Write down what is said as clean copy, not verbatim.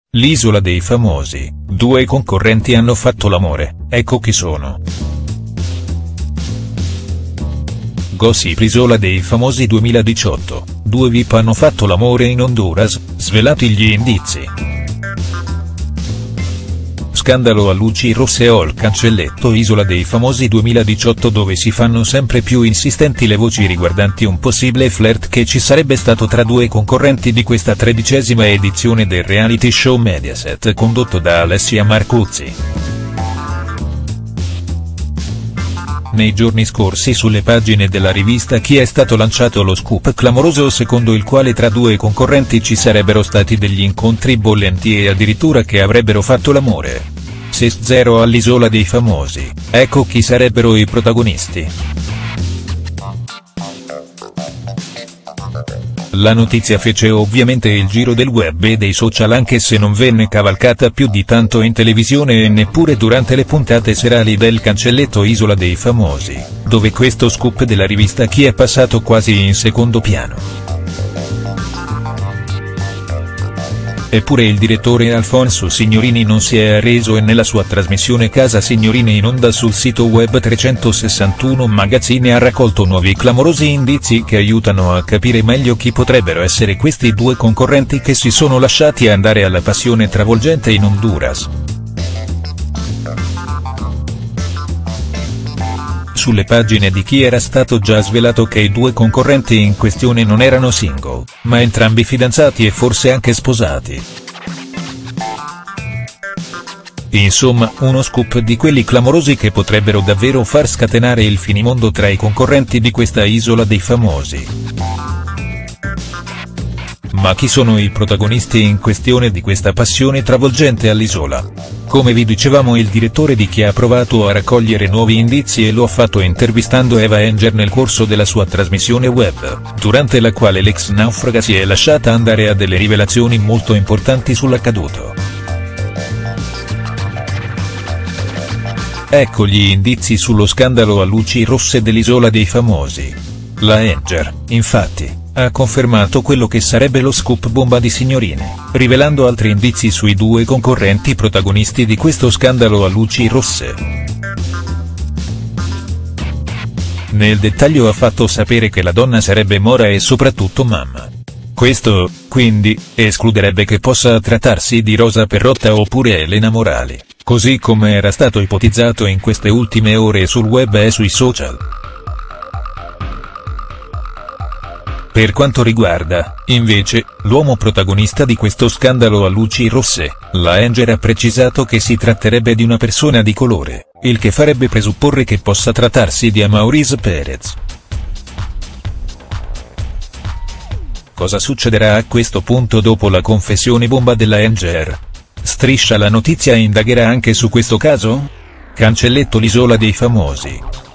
L'isola dei famosi, due concorrenti hanno fatto l'amore, ecco chi sono. Gossip Isola dei famosi 2018, due VIP hanno fatto l'amore in Honduras, svelati gli indizi. Scandalo a luci rosse al cancelletto Isola dei famosi 2018 dove si fanno sempre più insistenti le voci riguardanti un possibile flirt che ci sarebbe stato tra due concorrenti di questa 13ª edizione del reality show Mediaset condotto da Alessia Marcuzzi. Nei giorni scorsi sulle pagine della rivista Chi è stato lanciato lo scoop clamoroso secondo il quale tra due concorrenti ci sarebbero stati degli incontri bollenti e addirittura che avrebbero fatto l'amore. 6-0 all'Isola dei famosi, ecco chi sarebbero i protagonisti. La notizia fece ovviamente il giro del web e dei social anche se non venne cavalcata più di tanto in televisione e neppure durante le puntate serali del cancelletto Isola dei famosi, dove questo scoop della rivista Chi è passato quasi in secondo piano. Eppure il direttore Alfonso Signorini non si è arreso e nella sua trasmissione Casa Signorini in onda sul sito web 361 Magazine ha raccolto nuovi clamorosi indizi che aiutano a capire meglio chi potrebbero essere questi due concorrenti che si sono lasciati andare alla passione travolgente in Honduras. Sulle pagine di Chi era stato già svelato che i due concorrenti in questione non erano single, ma entrambi fidanzati e forse anche sposati. Insomma, uno scoop di quelli clamorosi che potrebbero davvero far scatenare il finimondo tra i concorrenti di questa Isola dei famosi. Ma chi sono i protagonisti in questione di questa passione travolgente all'isola? Come vi dicevamo il direttore di Chi ha provato a raccogliere nuovi indizi e lo ha fatto intervistando Eva Enger nel corso della sua trasmissione web, durante la quale l'ex naufraga si è lasciata andare a delle rivelazioni molto importanti sull'accaduto. Ecco gli indizi sullo scandalo a luci rosse dell'Isola dei famosi. La Enger, infatti, ha confermato quello che sarebbe lo scoop bomba di Signorini, rivelando altri indizi sui due concorrenti protagonisti di questo scandalo a luci rosse. Nel dettaglio ha fatto sapere che la donna sarebbe mora e soprattutto mamma. Questo, quindi, escluderebbe che possa trattarsi di Rosa Perrotta oppure Elena Morali, così come era stato ipotizzato in queste ultime ore sul web e sui social. Per quanto riguarda, invece, l'uomo protagonista di questo scandalo a luci rosse, la Enger ha precisato che si tratterebbe di una persona di colore, il che farebbe presupporre che possa trattarsi di Amaury Perez. Cosa succederà a questo punto dopo la confessione bomba della Enger? Striscia la notizia indagherà anche su questo caso? Cancelletto l'Isola dei famosi.